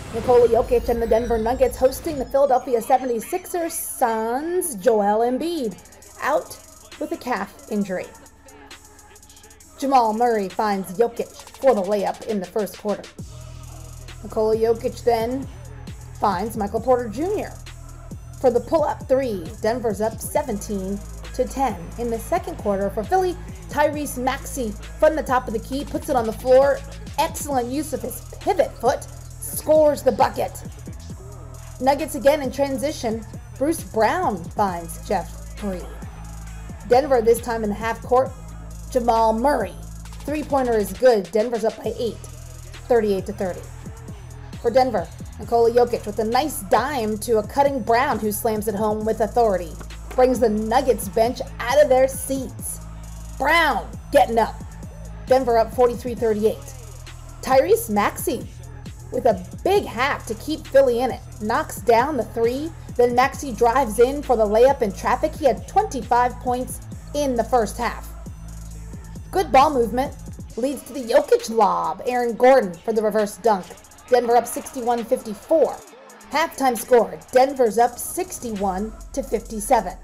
Nikola Jokic and the Denver Nuggets hosting the Philadelphia 76ers. Suns. Joel Embiid out with a calf injury. Jamal Murray finds Jokic for the layup in the first quarter. Nikola Jokic then finds Michael Porter Jr. for the pull-up three. Denver's up 17-10. In the second quarter for Philly, Tyrese Maxey from the top of the key puts it on the floor. Excellent use of his pivot foot. Scores the bucket. Nuggets again in transition. Bruce Brown finds Jeff Green. Denver this time in the half court. Jamal Murray. Three-pointer is good. Denver's up by 8. 38-30. For Denver, Nikola Jokic with a nice dime to a cutting Brown who slams it home with authority. Brings the Nuggets bench out of their seats. Brown getting up. Denver up 43-38. Tyrese Maxey with a big half to keep Philly in it. Knocks down the three. Then Maxey drives in for the layup in traffic. He had 25 points in the first half. Good ball movement leads to the Jokic lob. Aaron Gordon for the reverse dunk. Denver up 61-54. Halftime score, Denver's up 61-57.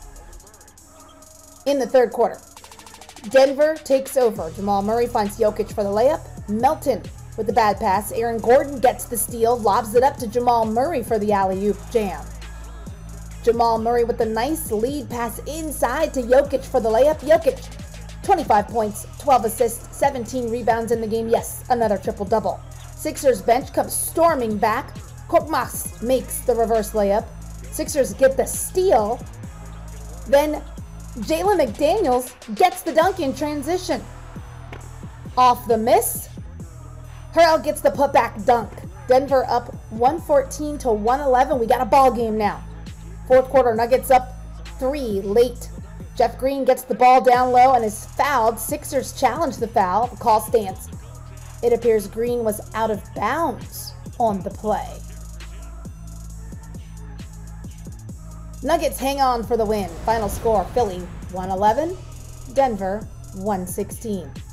In the third quarter, Denver takes over. Jamal Murray finds Jokic for the layup. Melton with the bad pass. Aaron Gordon gets the steal, lobs it up to Jamal Murray for the alley-oop jam. Jamal Murray with the nice lead pass inside to Jokic for the layup. Jokic, 25 points, 12 assists, 17 rebounds in the game. Yes, another triple-double. Sixers bench comes storming back. Korkmaz makes the reverse layup. Sixers get the steal. Then Jalen McDaniels gets the dunk in transition. Off the miss. Harrell gets the putback dunk. Denver up 114-111. We got a ball game now. Fourth quarter, Nuggets up 3 late. Jeff Green gets the ball down low and is fouled. Sixers challenge the foul. The call stands. It appears Green was out of bounds on the play. Nuggets hang on for the win. Final score, Philly 111, Denver 116.